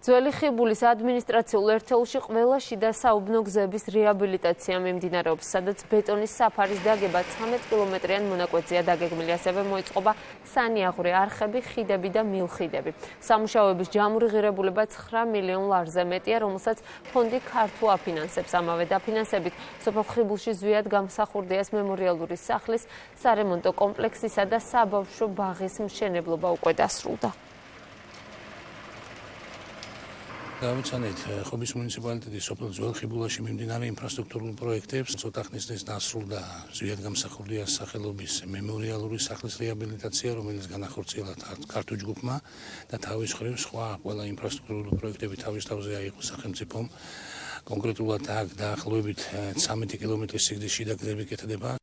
ძველი ხიბულის ადმინისტრაციულ ერთეულში ყველა შიდა საუბნო გზების რეაბილიტაცია მიმდინარეობს, სადაც ბეტონის საფარის დაგება 13 კილომეტრიან მონაკვეთზეა დაგეგმილი, ასევე მოიწყობა სანიაღვრე არხები, ხიდები და მილხიდები. სამუშაოების ჯამური ღირებულება 9 მილიონ ლარზე მეტია, რომელსაც ფონდი ქართულ აფინანსებს. ამავე დაფინანსებით სოფელ ხიბულში ზვიად გამსახურდიას მემორიალური სახლის, სარემონტო კომპლექსისა და საბავშვო ბაღის მშენებლობა უკვე დასრულდა. Გავიცანეთ ხობის მუნიციპალიტეტის სოფელ ძველ ხიბულაში მიმდინარე ინფრასტრუქტურულ პროექტებს, ცოტა ხნის წინ დასრულდა ზვიად გამსახურდიას სახელობის მემორიალური სახლის რეაბილიტაცია, რომელიც განახორციელა ქართულ ჯგუფმა და თავის მხრივ სხვა ყველა ინფრასტრუქტურული პროექტები თავის თავზე აიღო სახელმწიფომ. Კონკრეტულად აქ დაახლოებით 13 კილომეტრის სიგრძის შიდა გზები კეთდება,